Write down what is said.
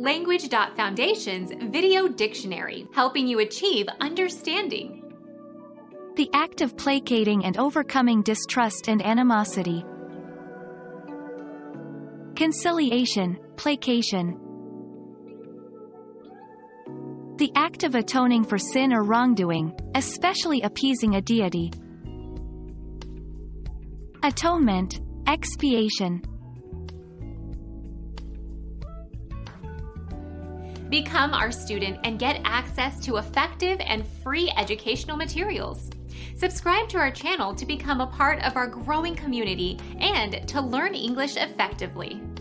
Language.Foundation's Video Dictionary, helping you achieve understanding. The act of placating and overcoming distrust and animosity. Conciliation, placation. The act of atoning for sin or wrongdoing, especially appeasing a deity. Atonement, expiation. Become our student and get access to effective and free educational materials. Subscribe to our channel to become a part of our growing community and to learn English effectively.